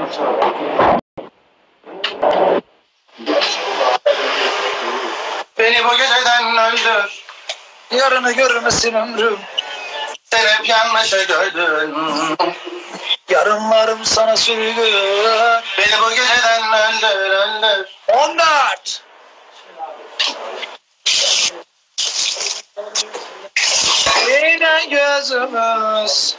Beni bu geceden öldür. Yarını görmesin ömrüm. Sen hep yanlış gördün. Yarınlarım sana sürgün. Beni bu geceden öldür. 14. Yine gözümüz.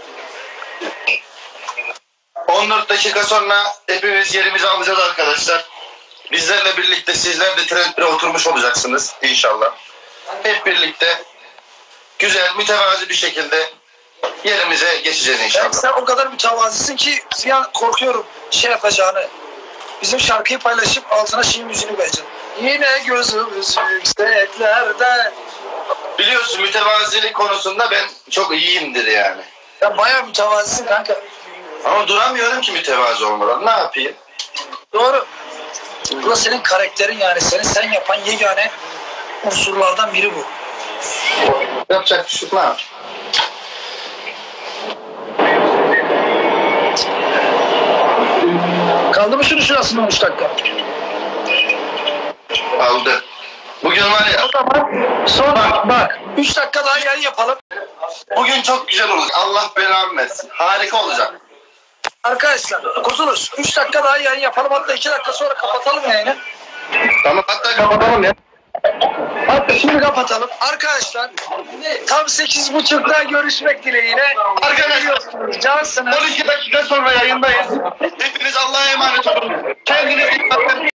14 dakika sonra hepimiz yerimizi alacağız arkadaşlar. Bizlerle birlikte sizler de Trend 1'e oturmuş olacaksınız inşallah. Hep birlikte güzel, mütevazi bir şekilde yerimize geçeceğiz inşallah. Sen o kadar mütevazisin ki bir an korkuyorum şey yapacağını. Bizim şarkıyı paylaşıp altına şeyin yüzünü koyacaksın. Yine gözümüz yükseklerde. Biliyorsun mütevazilik konusunda ben çok iyiyimdir yani. Ya bayağı mütevazisin kanka. Ama duramıyorum ki mütevazi olmadan. Ne yapayım? Doğru. Bu da senin karakterin yani. Seni sen yapan yegane unsurlardan biri bu. Yapacak bir şey yok. Kaldı mı şunu şurasında 13 dakika? Aldı. Bugün var ya. O zaman sonra bak 3 dakika daha yayın yapalım. Bugün çok güzel olacak. Allah belamı versin. Harika olacak. Arkadaşlar Kozuluş 3 dakika daha yayın yapalım, hatta 2 dakika sonra kapatalım yayını. Tamam, hatta kapatalım ya. Hatta şimdi kapatalım. Arkadaşlar tam 8.30'da görüşmek dileğiyle. Arkadaşlar Cansınız. 12 dakika sonra yayındayız. Hepiniz Allah'a emanet olun. Kendinize iyi bakın.